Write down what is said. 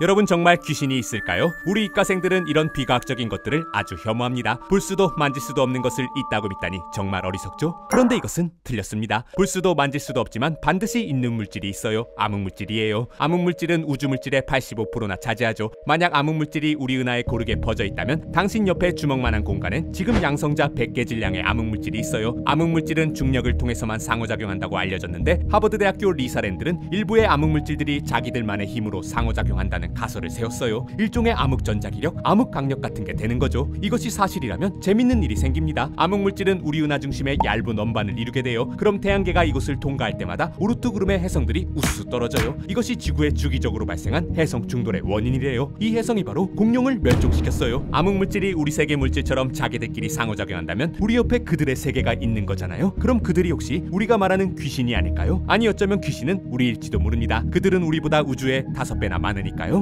여러분 정말 귀신이 있을까요? 우리 이과생들은 이런 비과학적인 것들을 아주 혐오합니다. 볼 수도 만질 수도 없는 것을 있다고 믿다니 정말 어리석죠? 그런데 이것은 틀렸습니다. 볼 수도 만질 수도 없지만 반드시 있는 물질이 있어요. 암흑물질이에요. 암흑물질은 우주물질의 85%나 차지하죠. 만약 암흑물질이 우리 은하에 고르게 퍼져 있다면 당신 옆에 주먹만한 공간엔 지금 양성자 100개 질량의 암흑물질이 있어요. 암흑물질은 중력을 통해서만 상호작용한다고 알려졌는데 하버드 대학교 리사 랜들은 일부의 암흑물질들이 자기들만의 힘으로 상호작용한다는 가설을 세웠어요. 일종의 암흑전자기력, 암흑강력 같은 게 되는 거죠. 이것이 사실이라면 재밌는 일이 생깁니다. 암흑물질은 우리 은하 중심의 얇은 원반을 이루게 돼요. 그럼 태양계가 이곳을 통과할 때마다 오르트 구름의 해성들이 우수수 떨어져요. 이것이 지구에 주기적으로 발생한 해성 충돌의 원인이래요. 이 해성이 바로 공룡을 멸종시켰어요. 암흑물질이 우리 세계 물질처럼 자기들끼리 상호작용한다면 우리 옆에 그들의 세계가 있는 거잖아요. 그럼 그들이 혹시 우리가 말하는 귀신이 아닐까요? 아니 어쩌면 귀신은 우리일지도 모릅니다. 그들은 우리보다 우주에 5배나 많으니까요.